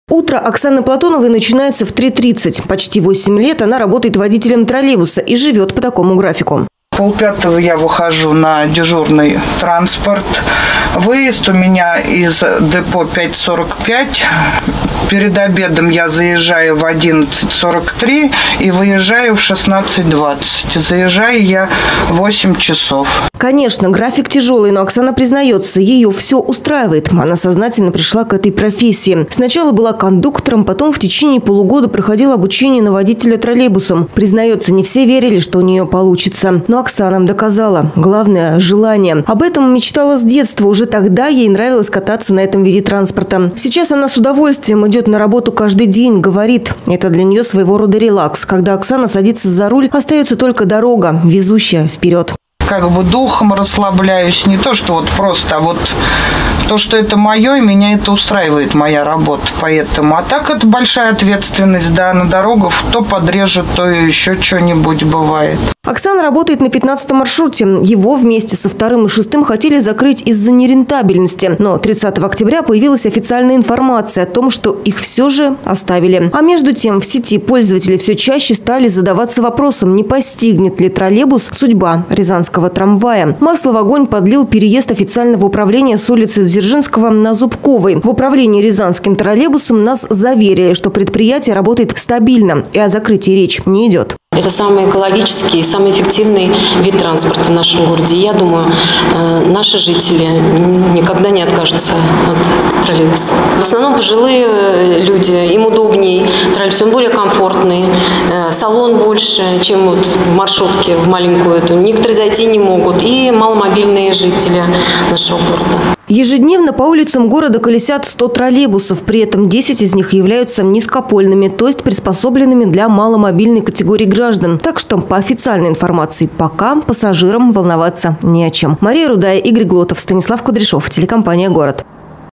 Утро Оксаны Платоновой начинается в 3:30. Почти 8 лет она работает водителем троллейбуса и живет по такому графику. 4:30 я выхожу на дежурный транспорт. Выезд у меня из депо 5:45. Перед обедом я заезжаю в 11:43 и выезжаю в 16:20. Заезжаю я в 8 часов. Конечно, график тяжелый, но Оксана признается, ее все устраивает. Она сознательно пришла к этой профессии. Сначала была кондуктором, потом в течение полугода проходила обучение на водителя троллейбусом. Признается, не все верили, что у нее получится. Но Оксана доказала. Главное – желание. Об этом мечтала с детства. Уже тогда ей нравилось кататься на этом виде транспорта. Сейчас она с удовольствием идет на работу каждый день, говорит. Это для нее своего рода релакс. Когда Оксана садится за руль, остается только дорога, везущая вперед. Как бы духом расслабляюсь. Не то, что вот просто, а вот то, что это мое, и меня это устраивает, моя работа. Поэтому. А так это большая ответственность, да, на дорогах. То подрежет, то еще что-нибудь бывает. Оксана работает на 15-м маршруте. Его вместе со 2-м и 6-м хотели закрыть из-за нерентабельности. Но 30 октября появилась официальная информация о том, что их все же оставили. А между тем в сети пользователи все чаще стали задаваться вопросом, не постигнет ли троллейбус судьба рязанского трамвая. Масло в огонь подлил переезд официального управления с улицы Дзержинского на Зубковой. В управлении рязанским троллейбусом нас заверили, что предприятие работает стабильно и о закрытии речь не идет. Это самый экологический, самый эффективный вид транспорта в нашем городе. Я думаю, наши жители никогда не откажутся от троллейбуса. В основном пожилые люди, им удобней, троллейбус, он более комфортный, салон больше, чем вот в маршрутке, в маленькую эту. Некоторые зайти не могут, и маломобильные жители нашего города. Ежедневно по улицам города колесят 100 троллейбусов. При этом 10 из них являются низкопольными, то есть приспособленными для маломобильной категории граждан. Так что, по официальной информации, пока пассажирам волноваться не о чем. Мария Рудая, Игорь Глотов, Станислав Кудряшов, телекомпания «Город».